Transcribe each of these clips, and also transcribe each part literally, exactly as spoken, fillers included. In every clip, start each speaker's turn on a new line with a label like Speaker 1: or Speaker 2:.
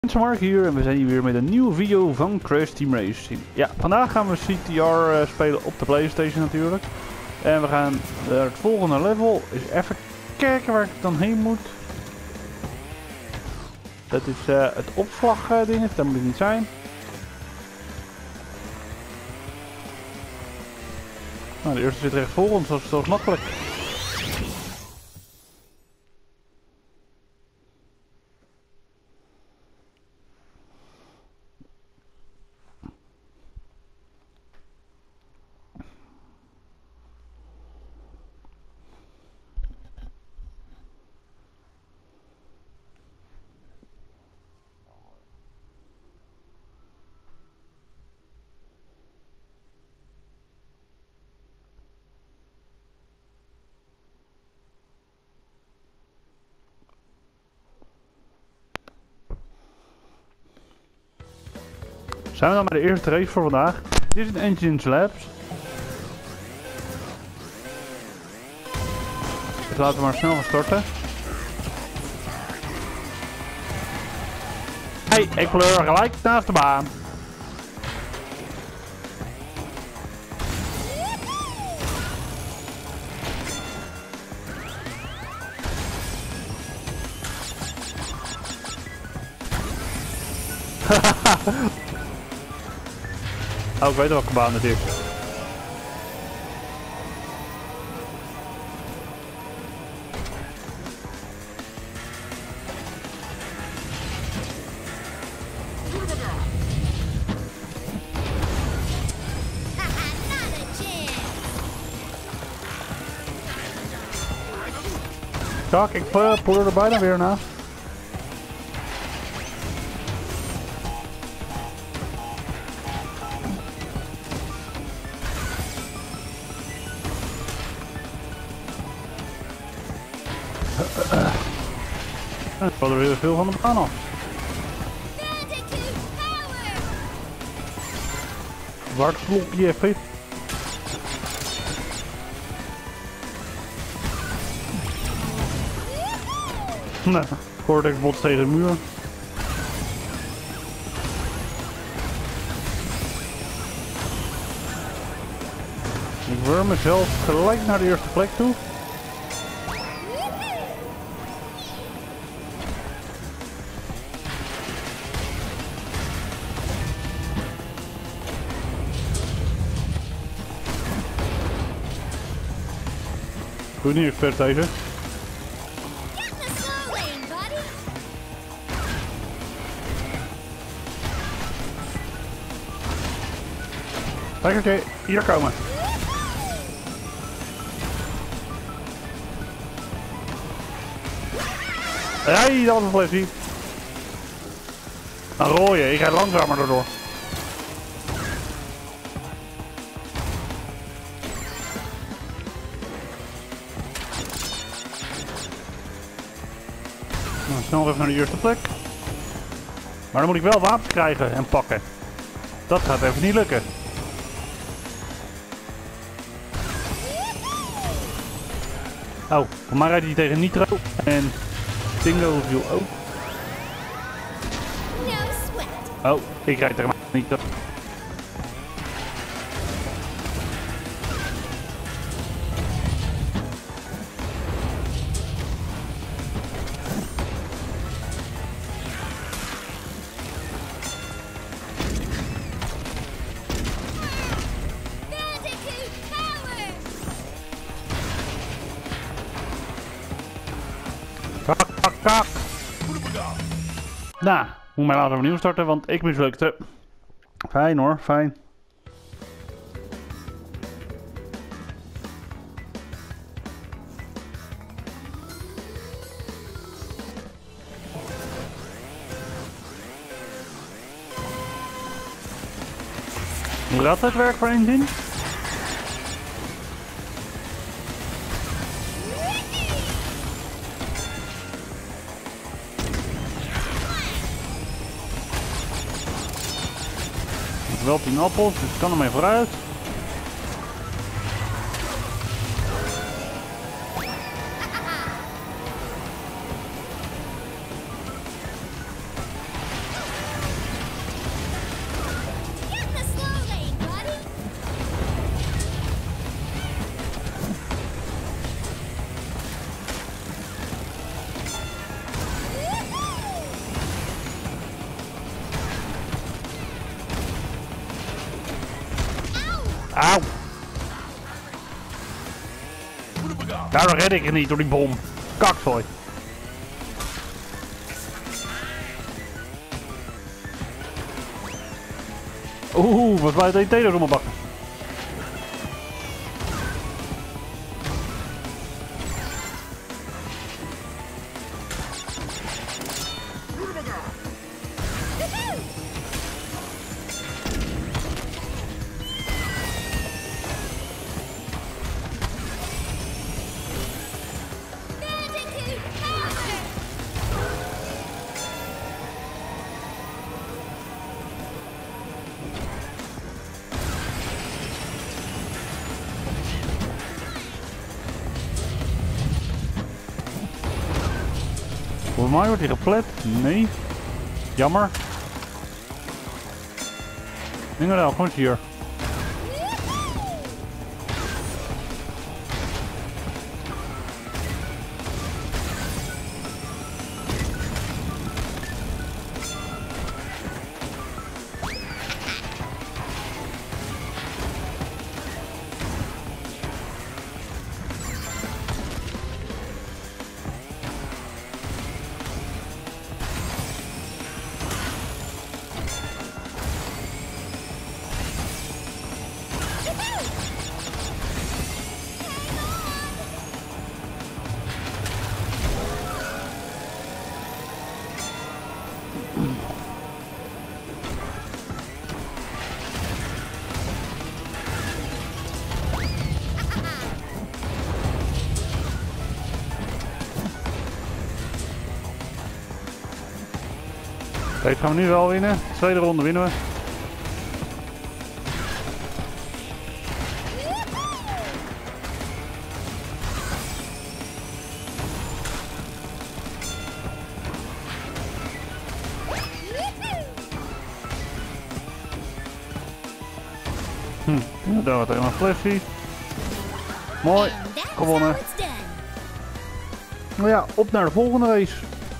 Speaker 1: Mark hier en we zijn hier weer met een nieuwe video van Crash Team Racing. Ja, vandaag gaan we C T R uh, spelen op de PlayStation natuurlijk. En we gaan naar het volgende level. Eens even kijken waar ik dan heen moet. Dat is uh, het opslagding, daar moet ik niet zijn. Nou, de eerste zit recht voor ons, dat is toch makkelijk. Zijn we dan bij de eerste race voor vandaag. Dit is een Engines Labs. Dus laten we maar snel gaan starten. Hey, ik kleur gelijk naast de baan. Oh, ik weet welke baan het is. Kijk, ik uh, poeder er bijna weer naast. Ik val er weer veel van de baan af. Waar klop je even? Nou, Cortex botst tegen de muur. Ik wurm mezelf gelijk naar de eerste plek toe. Doe niet expert deze. Kijk, oké, hier komen. Hey, dat was een flesje. Een rode, ik ga langzamer erdoor. Nou, snel even naar de eerste plek. Maar dan moet ik wel wapens krijgen en pakken. Dat gaat even niet lukken. Oh, voor mij rijdt hij tegen Nitro en Dingo viel ook. Oh, ik rijd tegen Nitro. Kak, kak, kak. Nou, moet mij later opnieuw starten, want ik mislukte. Fijn hoor, fijn. Hoe gaat het werk voor één zin? Wel tien appels, dus ik kan ermee vooruit. Auw. Daarom red ik het niet door die bom. Kakzooi. Oeh, wat wij het E T door mijn bakken. Voor mij wordt hij geplet. Nee. Jammer. Ding wel, gewoon hier. Deze gaan we nu wel winnen. Tweede ronde winnen we. Hm, dan doen we het helemaal flesje. Mooi, gewonnen. Nou ja, op naar de volgende race.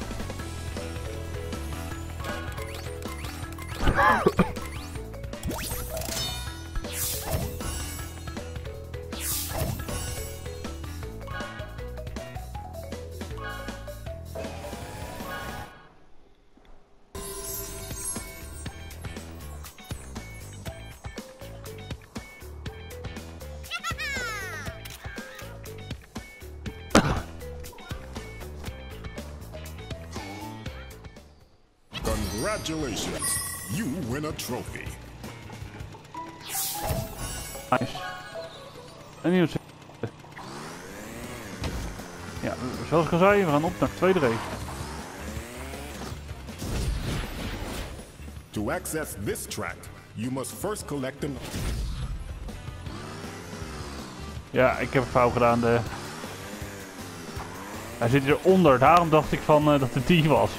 Speaker 2: Congratulations, you win a trophy.
Speaker 1: Nice. En nieuw. Ja, zoals ik al zei, we gaan op naar de tweede race.
Speaker 2: To access this track, you must first collect an...
Speaker 1: Ja, ik heb het fout gedaan. De... Hij zit hieronder, daarom dacht ik van uh, dat het die was.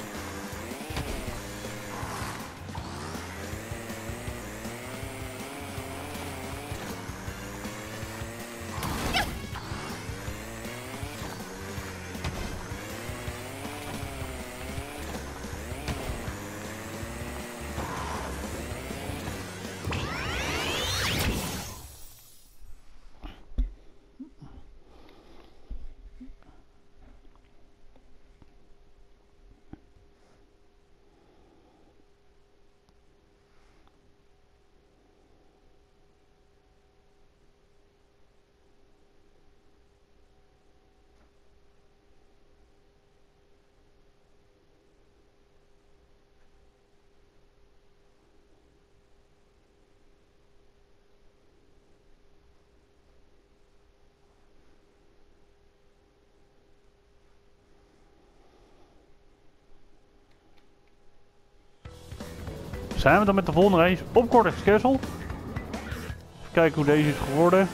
Speaker 1: Zijn we dan met de volgende race op Cortex Castle. Even kijken hoe deze is geworden.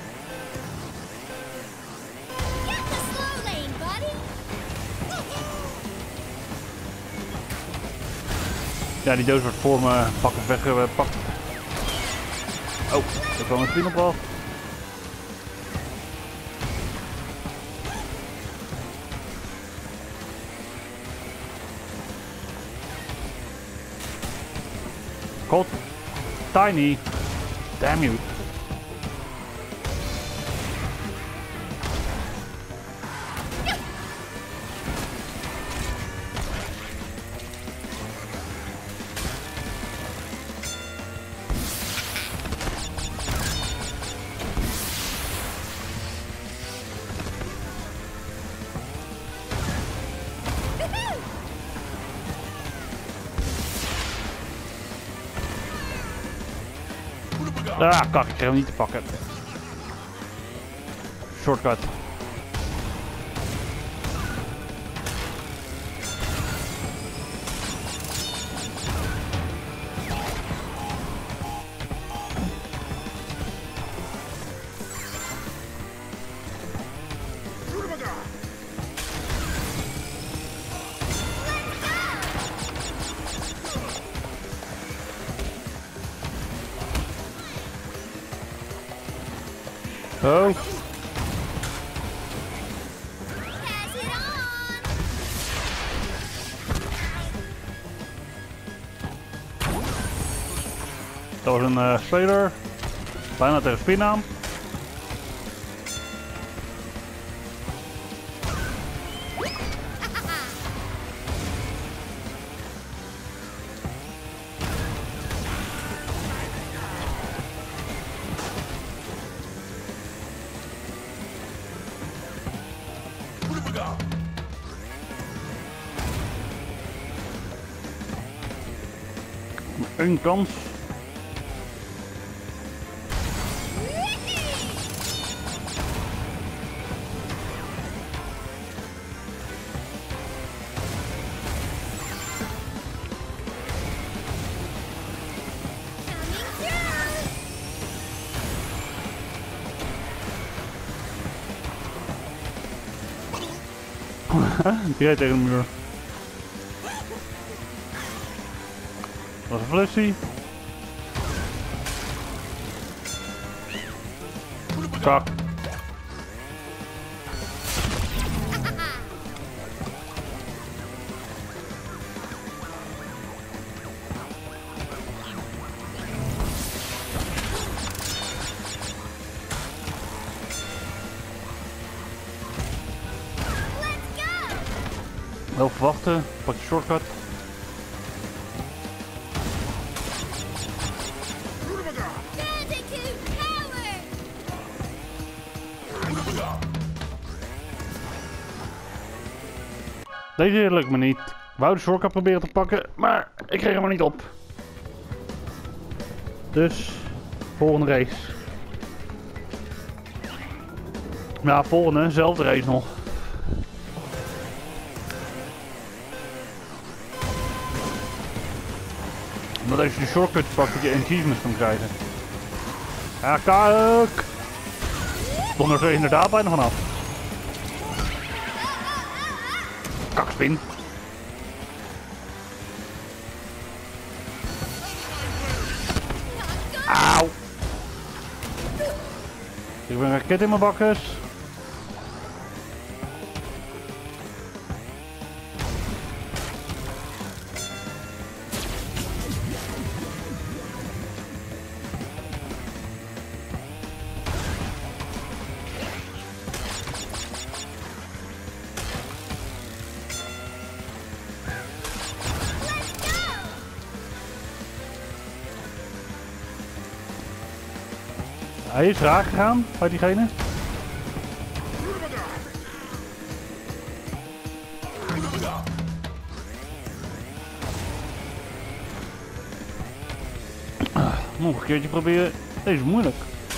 Speaker 1: Ja, die doos wordt voor me pakken weggepakt. Oh, er kwam een vriend op af. God, Tiny, damn you. Ah, kak, ik kreeg hem niet te pakken. Shortcut. Oh. Dat was een uh, speler. Bijna tegen spin aan. Eén kans. Die rijdt tegen de muur. Dat is een flessie. Kak. Wel verwachten, pak je shortcut. Deze lukt me niet. Ik wou de shortcut proberen te pakken, maar ik kreeg hem er niet op. Dus, volgende race. Ja, volgende, zelfde race nog. Omdat als je de shortcuts pakt, dat je achievements kan krijgen. Ja, kijk! Stond er inderdaad bijna vanaf. Kakspin. Auw! Ik heb een raket in mijn bakkes. Hij is raak gegaan bij diegene. Ah, nog een keertje proberen. Deze is moeilijk.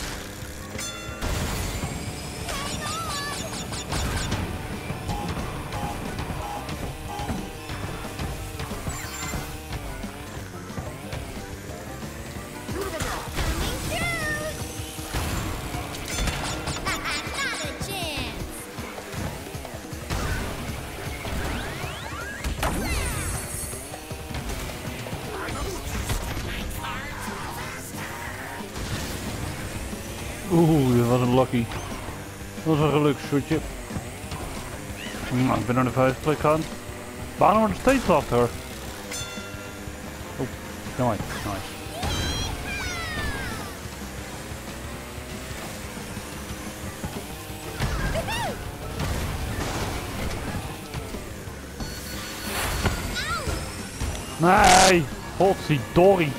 Speaker 1: Oeh, dat was een lucky. Dat was een geluksshootje. Nou, ik ben naar de vijfde plek gaan. Waarom wordt er steeds achter? Oh, nice, nice. Nee, godzidorrie.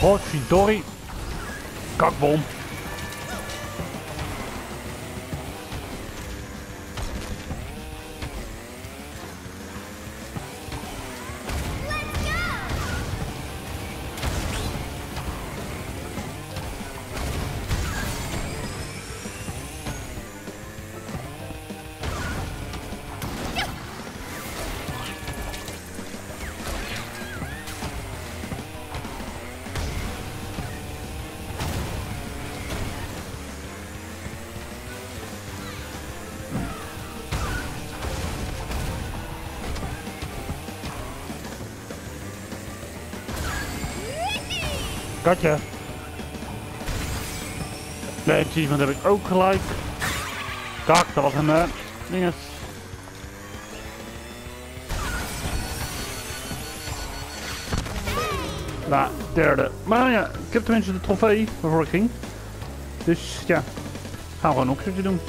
Speaker 1: Godverdorie. Kakbom. Katje. Nee, achievement heb ik ook gelijk. Kak, dat was een uh, dinges. Nou, derde. Maar ja, ik heb tenminste de trofee waarvoor ik ging. Dus ja, gaan we gewoon nog een keertje doen.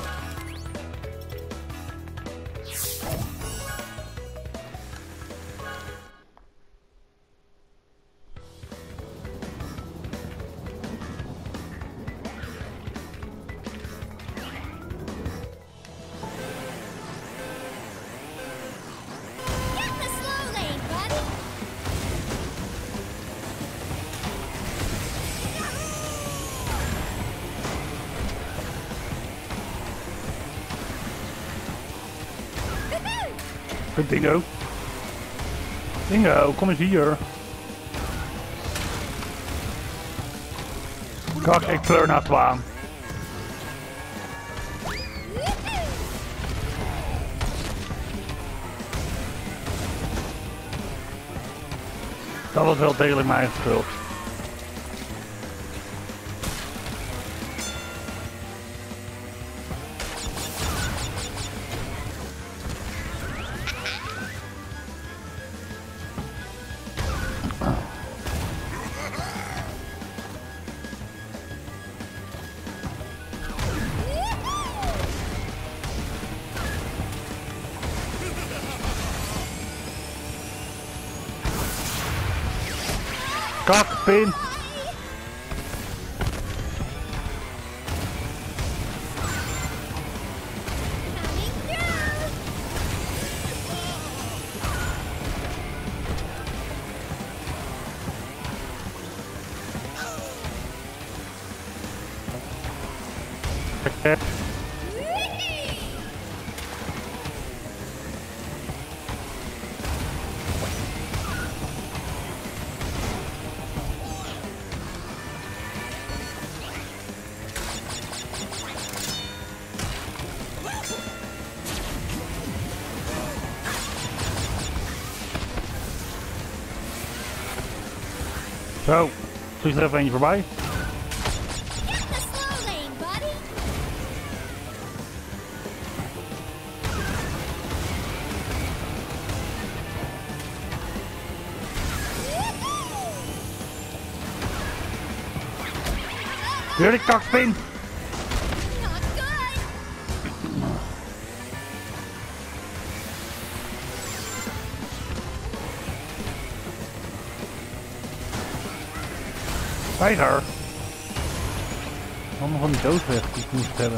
Speaker 1: Goed Dingo. Dingo, kom eens hier. Kak, ik pleur naar twaan. Dat was wel degelijk mijn schuld. Kak, pin. Okay. Zo, vliegt er even eentje voorbij. Weer die kakspin! Tijger! Allemaal van die doos weg die ik moest hebben.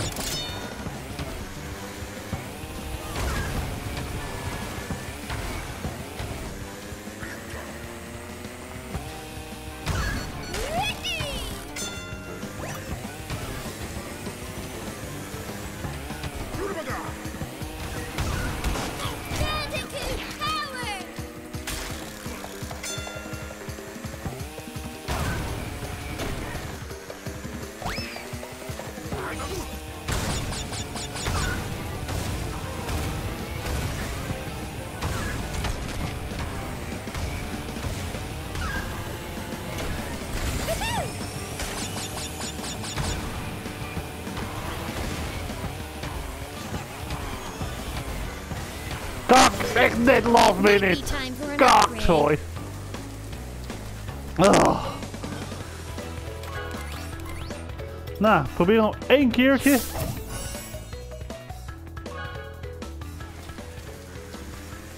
Speaker 1: Kak, echt net last minute. Kak, sorry. Oh. Nou, probeer nog één keertje.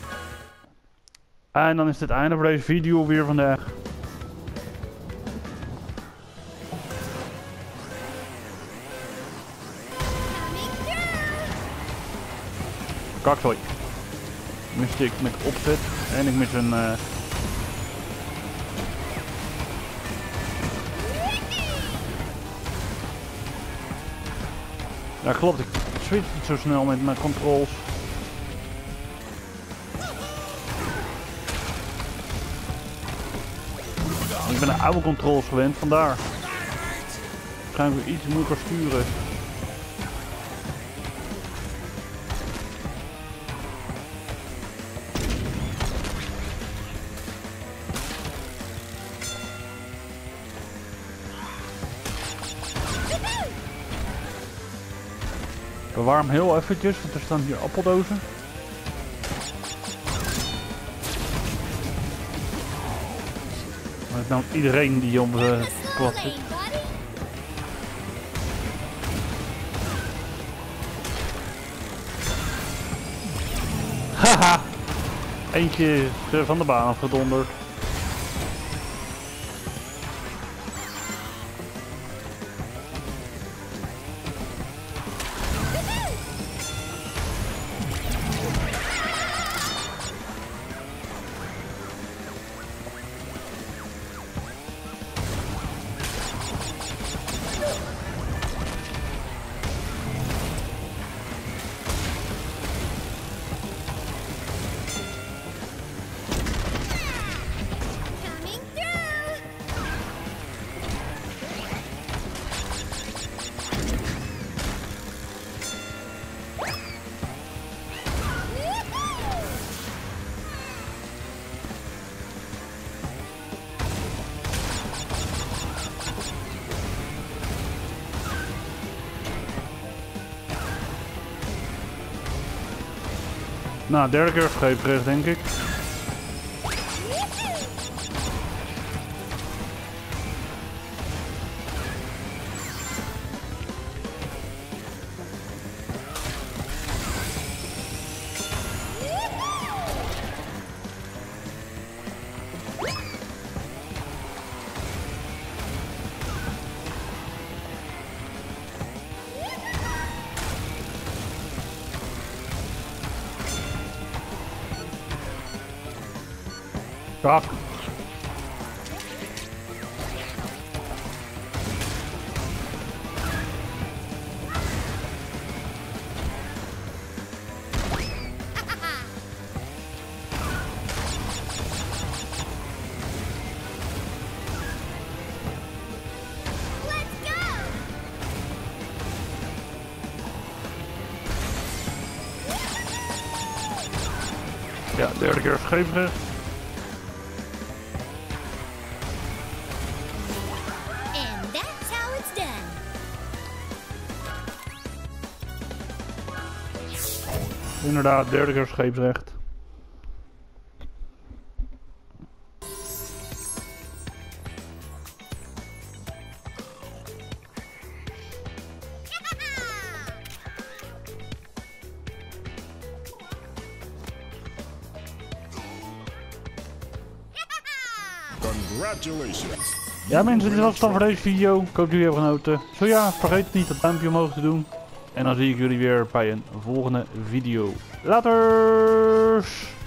Speaker 1: En dan is het einde voor deze video weer vandaag. Kakzooi. Miste ik met opzet. En ik mis een... Uh... Ja, klopt. Ik switch niet zo snel met mijn controls. Ik ben de oude controls gewend, vandaar. Waarschijnlijk weer iets moeilijker sturen. Bewaar hem heel eventjes, want er staan hier appeldozen. Maar het nou iedereen die om de plat zit. Haha! Eentje is van de baan afgedonderd. Nou, derde keer scheepsrecht denk ik. Ja. Ja, derde keer scheepsrecht. Inderdaad, derde keer scheepsrecht.
Speaker 2: Congratulations.
Speaker 1: Ja mensen, dit was het dan voor deze video. Ik hoop dat jullie hebben genoten. Zo ja, vergeet niet dat duimpje omhoog te doen. En dan zie ik jullie weer bij een volgende video. Laters!